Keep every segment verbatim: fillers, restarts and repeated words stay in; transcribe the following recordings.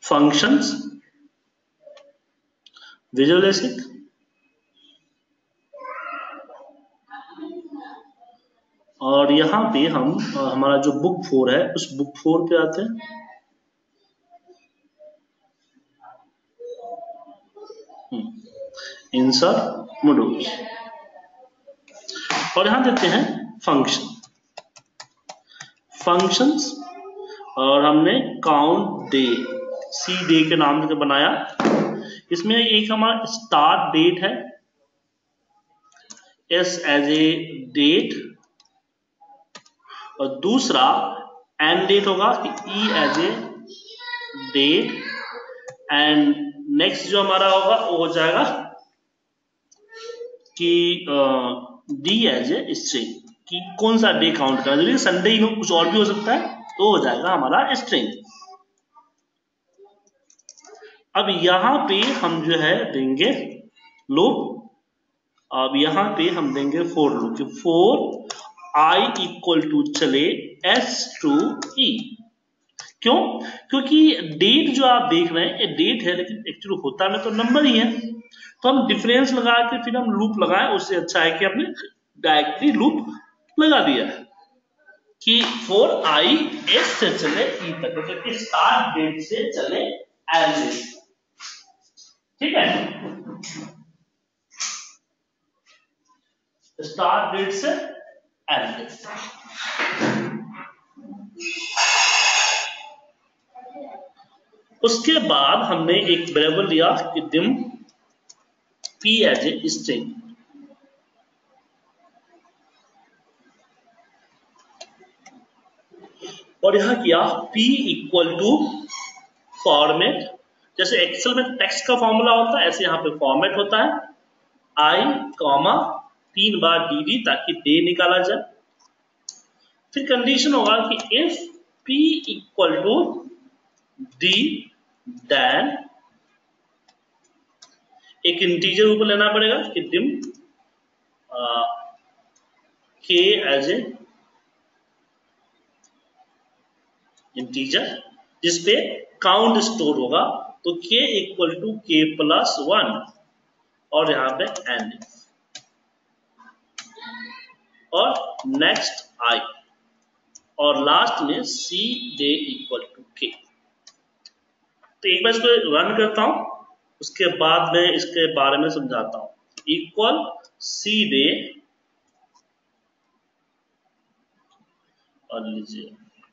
Functions, visual basic, और यहां पे हम हमारा जो बुक फोर है उस बुक फोर पे आते हैं। इंसर्ट मॉड्यूल्स, और यहां देते हैं फंक्शन फंक्शंस, और हमने काउंट डे, सी डे के नाम से बनाया। इसमें एक हमारा स्टार्ट डेट है, एस एज ए डेट, और दूसरा एंड डेट होगा कि E as a date, and next जो हमारा होगा वो हो जाएगा कि डी एज ए स्ट्रिंग, कि कौन सा डे काउंट करना है, संडे ही हो, कुछ और भी हो सकता है, तो हो जाएगा हमारा स्ट्रिंग। अब यहां पे हम जो है देंगे लूप, अब यहां पे हम देंगे फोर लूप, कि फोर आई इक्वल टू चले एस टू ई। क्यों? क्योंकि डेट जो आप देख रहे हैं ये डेट है, लेकिन एक्चुअली होता में तो नंबर ही है, तो हम डिफरेंस लगा के फिर हम लूप लगाएं, उससे अच्छा है कि हमने डायरेक्टली लूप लगा दिया है कि फोर आई एस से चले ई तक, मतलब स्टार्ट डेट से चले एल डेट। ठीक है, स्टार्ट डेट से एल डेट। उसके बाद हमने एक वेरिएबल लिया कि dim P as a string, और यहां किया p इक्वल टू फॉर्मेट, जैसे एक्सेल में टेक्स्ट का फॉर्मूला होता है ऐसे यहां पे फॉर्मेट होता है, आई कॉमा तीन बार डी डी, ताकि डे निकाला जाए। फिर कंडीशन होगा कि if p equal to D then एक इंटीजर ऊपर लेना पड़ेगा कि dim K as a integer जिसपे काउंट स्टोर होगा, तो k equal to K plus one, और यहां पे एंड, और नेक्स्ट आई, और लास्ट में सी डे इक्वल टू के। तो एक बार इसको रन करता हूं, उसके बाद में इसके बारे में समझाता हूं। इक्वल सी डे, और लीजिए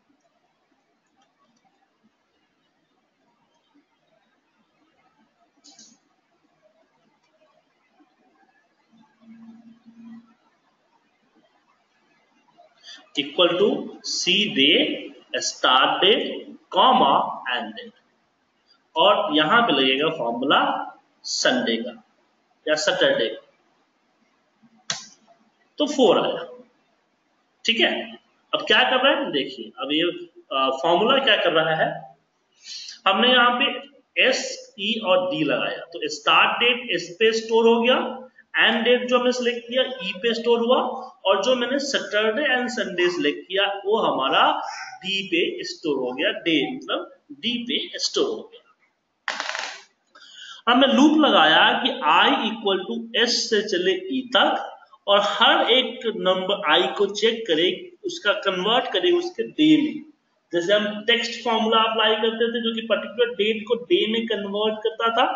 equal to C day start date comma end date, और यहां पे लगेगा फॉर्मूला संडे का या सैटरडे का, तो फोर आया। ठीक है, अब क्या कर रहे हैं देखिए, अब ये फॉर्मूला क्या कर रहा है, हमने यहाँ पे एस ई और डी लगाया, तो स्टार्ट डेट एस पे स्टोर हो गया, एंड डेट जो हमने सिलेक्ट किया ई पे स्टोर हुआ, और जो मैंने सैटरडे एंड संडे सिलेक्ट किया वो हमारा डी पे स्टोर हो गया, डे मतलब डी पे स्टोर हो गया। हमने लूप लगाया कि i इक्वल टू एस से चले e तक, और हर एक नंबर i को चेक करे, उसका कन्वर्ट करे उसके डे में। जैसे हम टेक्स्ट फॉर्मूला अप्लाई करते थे जो कि पर्टिकुलर डेट को डे में कन्वर्ट करता था,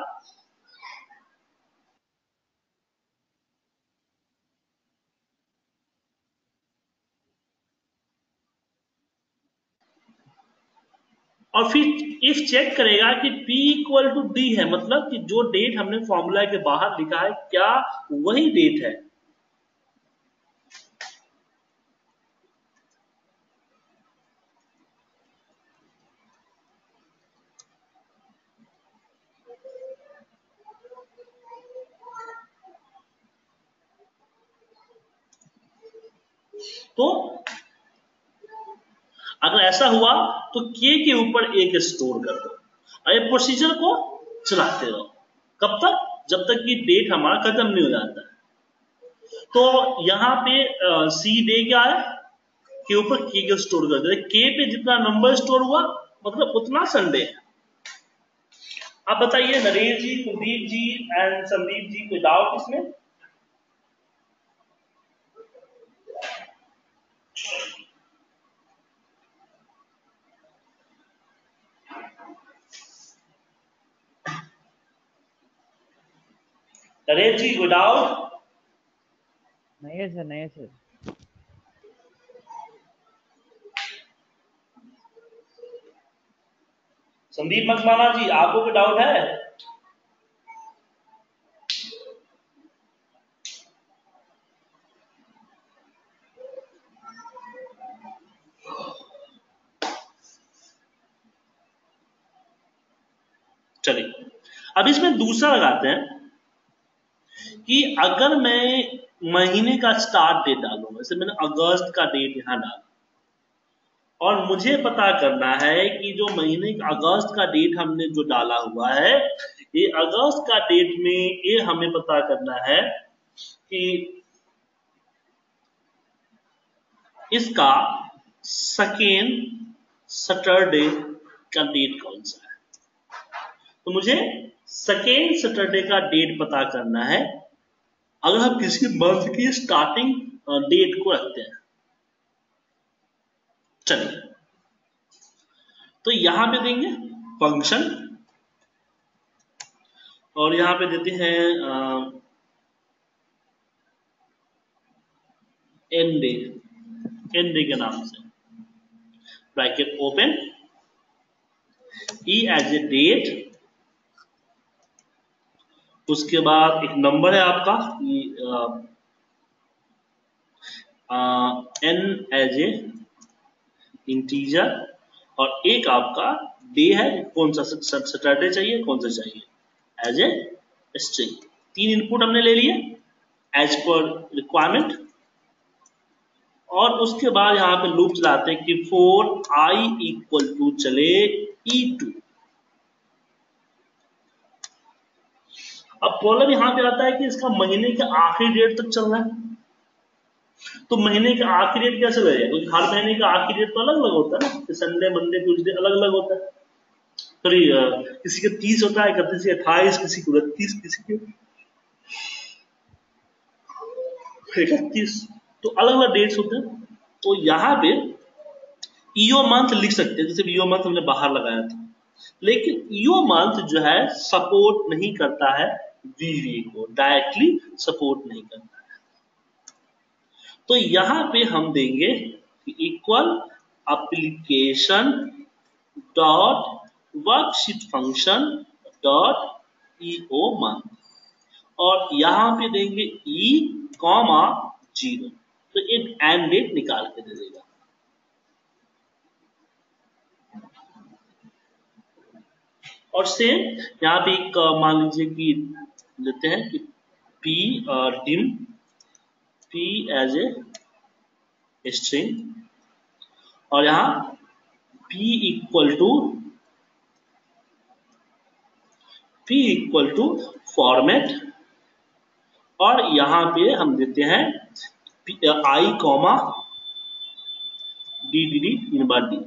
और फिर इफ चेक करेगा कि p इक्वल टू डी है, मतलब कि जो डेट हमने फॉर्मूला के बाहर लिखा है क्या वही डेट है। तो अगर ऐसा हुआ तो k के ऊपर एक स्टोर कर दो, और ये प्रोसीजर को चलाते रहो, कब तक? जब तक कि डेट हमारा खत्म नहीं हो जाता है। तो यहाँ पे सी डे क्या है, के ऊपर के को स्टोर कर दे, के पे जितना नंबर स्टोर हुआ मतलब उतना संडे है। आप बताइए नरेश जी, कुलदीप जी एंड संदीप जी, कोई डाउट इसमें? नरेश जी कोई डाउट? नहीं है सर, नहीं है सर। संदीप मकवाना जी आपको कोई डाउट है? चलिए अब इसमें दूसरा लगाते हैं कि अगर मैं महीने का स्टार्ट डेट डालूंगा, जैसे मैंने अगस्त का डेट यहां डाला और मुझे पता करना है कि जो महीने का अगस्त का डेट हमने जो डाला हुआ है, ये अगस्त का डेट में ये हमें पता करना है कि इसका सेकेंड सैटरडे का डेट कौन सा है। तो मुझे सेकेंड सैटरडे का डेट पता करना है अगर हम किसी मंथ की स्टार्टिंग डेट को रखते हैं। चलिए तो यहां पे देंगे फंक्शन और यहां पे देते हैं एन डे, एन डे के नाम से bracket open, E as a date, उसके बाद एक नंबर है आपका एन एज ए इंटीजर और एक आपका डे है, कौन सा सैटरडे चाहिए कौन सा चाहिए, एज ए स्ट्रिंग। तीन इनपुट हमने ले लिए एज पर रिक्वायरमेंट और उसके बाद यहां पे लूप चलाते हैं कि फोर आई इक्वल टू चले ई टू। अब प्रॉब्लम यहां पे आता है कि इसका महीने के आखिरी डेट तक चलना है, तो महीने का आखिरी डेट कैसे लगेगा, क्योंकि हर महीने का आखिरी डेट तो अलग अलग होता है ना, संडे मंडे ट्यूजडे अलग अलग होता है। सॉरी किसी का तीस होता है, किसी का अट्ठाईस, किसी को उनतीस, किसी के इकतीस, तो अलग अलग डेट्स होते हैं। तो यहाँ पे ईओ मंथ लिख सकते हैं, जैसे ईओ मंथ हमने बाहर लगाया था, लेकिन ईओ मंथ जो है सपोर्ट नहीं करता है वीवी को, डायरेक्टली सपोर्ट नहीं करता है। तो यहां पे हम देंगे equal application dot worksheet function dot EO month और यहां पे देंगे ई कॉमा जीरो, तो एक एंड डेट निकाल के दे देगा। और सेम यहाँ पे एक मान लीजिए कि लेते हैं कि P dim P as a string और यहाँ p equal to p equal to format और यहाँ पे हम देते हैं I comma D D D इन बार डी।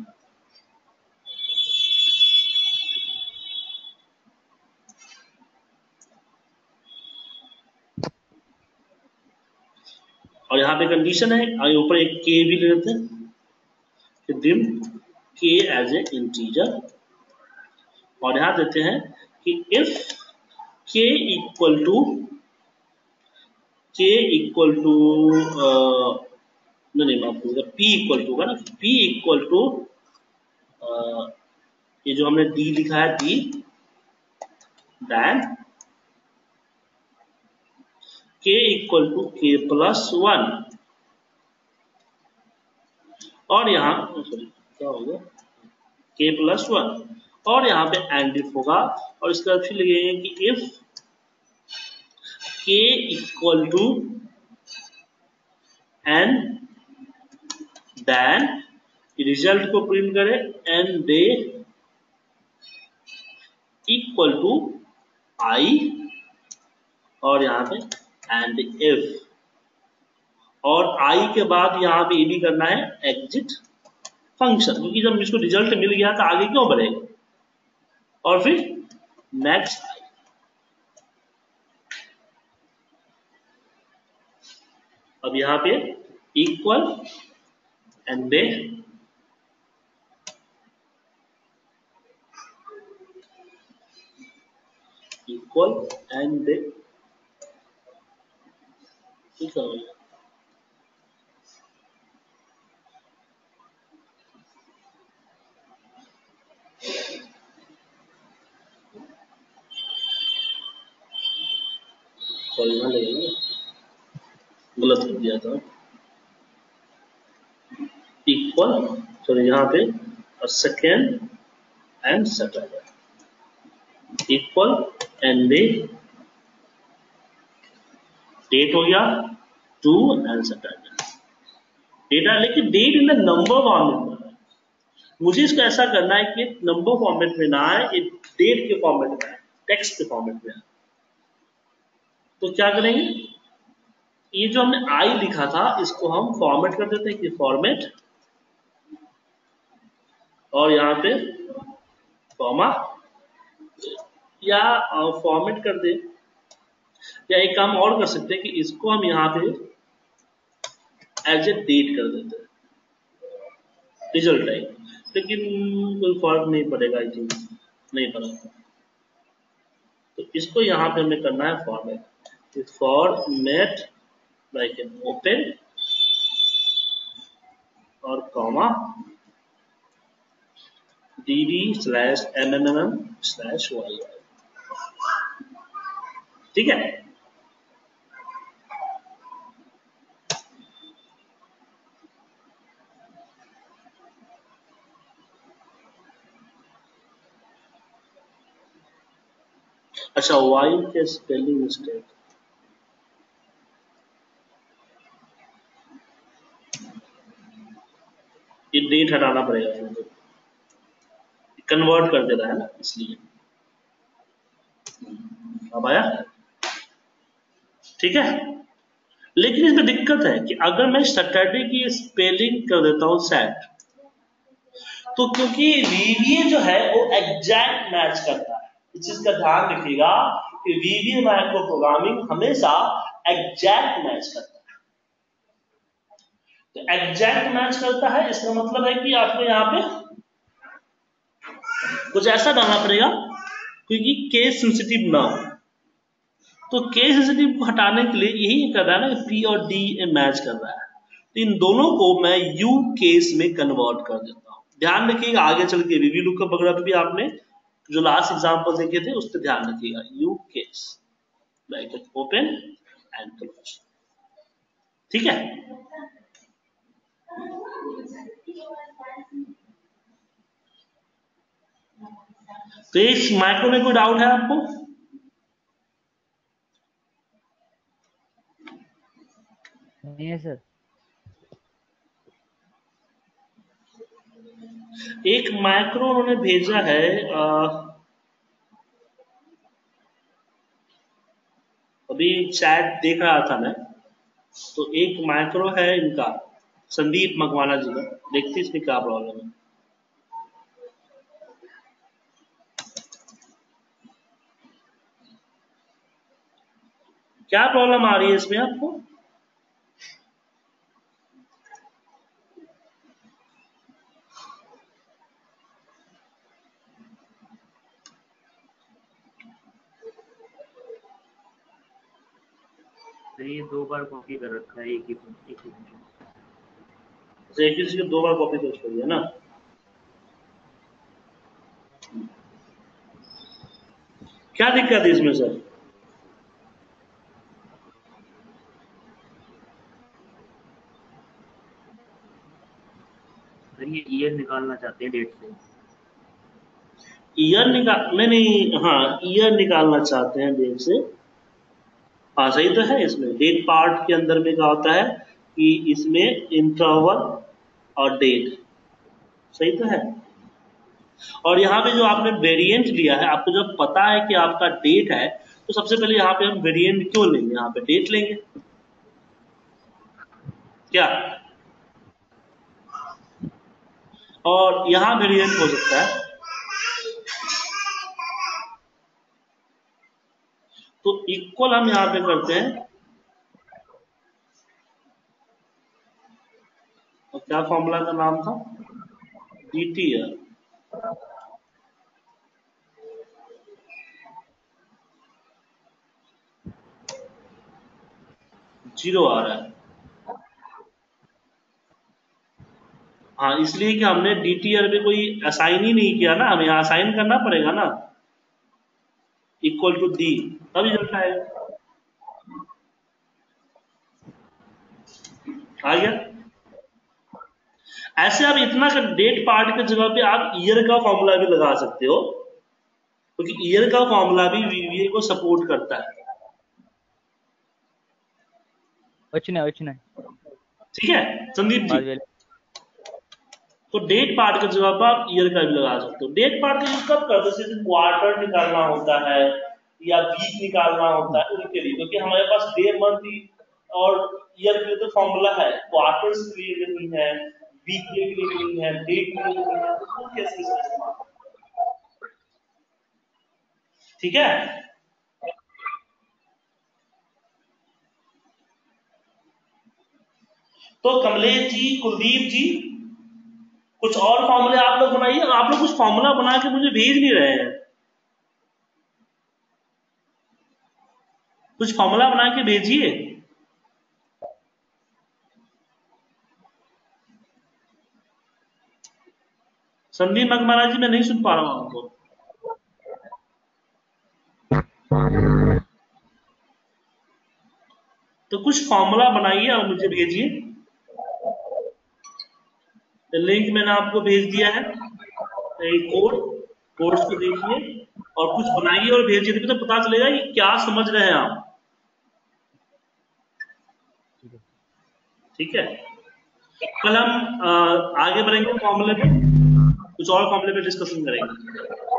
और यहाँ पे कंडीशन है, ऊपर एक के भी ले लेते हैं, dim K as a integer और यहाँ देते हैं कि if K equal to K equal to नहीं माफ करिएगा पी इक्वल टू होगा ना, पी इक्वल टू ये जो हमने डी लिखा है D then K equal to K plus one और यहाँ सॉरी क्या होगा के प्लस वन और यहाँ पे एंड इफ होगा और इसके बाद फिर लगेंगे कि if K equal to N then result को प्रिंट करें N day equal to I और यहाँ पे एंड इफ और आई के बाद यहाँ पे ये भी करना है एग्जिट फंक्शन, क्योंकि जब इसको रिजल्ट मिल गया तो आगे क्यों बढ़ेगा। और फिर नेक्स्ट अब यहां पे इक्वल एंड दे इक्वल एंड दे ठीक है सॉरी यहां लगेगा गलत कर दिया था इक्वल सॉरी यहाँ पे second and Saturday equal and day date हो गया टू एंड सैटरडे डेटा लेकिन date in the number format में मुझे इसको ऐसा करना है कि नंबर फॉर्मेट में ना आए डेट के फॉर्मेट में आए टेक्स्ट के फॉर्मेट में आए तो क्या करेंगे ये जो हमने आई लिखा था इसको हम फॉर्मेट कर देते हैं कि फॉर्मेट और यहाँ पे कॉमा या फॉर्मेट कर दे या एक काम और कर सकते हैं कि इसको हम यहाँ पे एज ए डेट कर देते हैं रिजल्ट टाइप लेकिन कोई फर्क नहीं पड़ेगा आई थिंक नहीं पड़ेगा तो इसको यहाँ पे हमें करना है format format like an open और comma dd slash mmm slash Y ठीक है अच्छा वाई के स्पेलिंग मिस्टेक ये डेट हटाना पड़ेगा कन्वर्ट कर दे रहा है ना इसलिए अब आया ठीक है लेकिन इसमें दिक्कत है कि अगर मैं सैटरडे की स्पेलिंग कर देता हूं सैट तो क्योंकि वीवीए जो है वो एग्जैक्ट मैच करता है इस चीज का ध्यान रखिएगा कि वीवीए माइक्रो प्रोग्रामिंग हमेशा एग्जैक्ट मैच करता है तो एग्जैक्ट मैच करता है इसका मतलब है कि आपको यहाँ पे कुछ ऐसा डालना पड़ेगा क्योंकि केस सेंसिटिव ना हो तो केस सेंसिटिव को हटाने के लिए यही कर रहा है ना पी और डी मैच कर रहा है तो इन दोनों को मैं यू केस में कन्वर्ट कर देता हूं ध्यान रखिएगा आगे चल के वीवी लुकअप वगैरह भी आपने जो लास्ट एग्जांपल देखे थे उस पर ध्यान रखिएगा U case like open and close ठीक है तो इस माइक्रो में कोई डाउट है आपको नहीं है सर एक माइक्रो उन्होंने भेजा है आ, अभी चैट देख रहा था मैं तो एक माइक्रो है इनका संदीप मकवाना जी का देखते इसमें क्या प्रॉब्लम है क्या प्रॉब्लम आ रही है इसमें आपको ये दो बार कॉपी कर रखा है एक ही एक ही तो एक ही चीज को दो बार कॉपी पेस्ट करिए ना क्या दिक्कत है इसमें सर सर ये ईयर निकालना चाहते हैं डेट से ईयर निकाल नहीं नहीं हाँ ईयर निकालना चाहते हैं डेट से हाँ सही तो है इसमें डेट पार्ट के अंदर में क्या होता है कि इसमें इंटरवल और डेट सही तो है और यहाँ पे जो आपने वेरिएंट लिया है आपको जब पता है कि आपका डेट है तो सबसे पहले यहाँ पे हम वेरिएंट क्यों लेंगे यहाँ पे डेट लेंगे क्या और यहाँ वेरिएंट हो सकता है तो इक्वल हम यहां पे करते हैं, और क्या फॉर्मूला का नाम था, डी टी आर, जीरो आ रहा है। हाँ, इसलिए कि हमने डी टी आर पे कोई असाइन ही नहीं किया ना, हमें यहाँ असाइन करना पड़ेगा ना, इक्वल टू डी, तब रिजल्ट आएगा। आ गया। ऐसे आप इतना कर डेट पार्ट के जगह पे आप ईयर का फॉर्मूला भी लगा सकते हो, क्योंकि तो ईयर का फॉर्मूला भी वीवीए को सपोर्ट करता है। వచ్చినాయి వచ్చినాయి ठीक है संदीप जी, तो डेट पार्ट के जगह पर आप ईयर का भी लगा सकते हो। डेट पार्ट का यूज कब करते हैं, जैसे क्वार्टर निकालना होता है या वीक निकालना होता है उनके लिए, क्योंकि हमारे पास डे मंथ और ईयर के लिए तो फॉर्मूला है, क्वार्टर्स के लिए नहीं है, वीकली के लिए नहीं है, डेट के लिए नहीं है, तो वो कैसे इसका इस्तेमाल, ठीक है। तो कमलेश जी, कुलदीप जी, कुछ और फॉर्मूले आप लोग बनाइए। आप लोग कुछ फॉर्मूला बना के मुझे भेज नहीं रहे हैं, कुछ फॉर्मूला बना के भेजिए। संदीप मकमाना जी, मैं नहीं सुन पा रहा हूं आपको। तो कुछ फॉर्मूला बनाइए और मुझे भेजिए। लिंक मैंने आपको भेज दिया है, कोड, कोड्स को देखिए और कुछ बनाइए और भेजिए, तो पता चलेगा कि क्या समझ रहे हैं आप। ठीक है, कल हम आ, आगे बढ़ेंगे फॉर्मूले पे, कुछ और फॉर्मूले पे डिस्कशन करेंगे।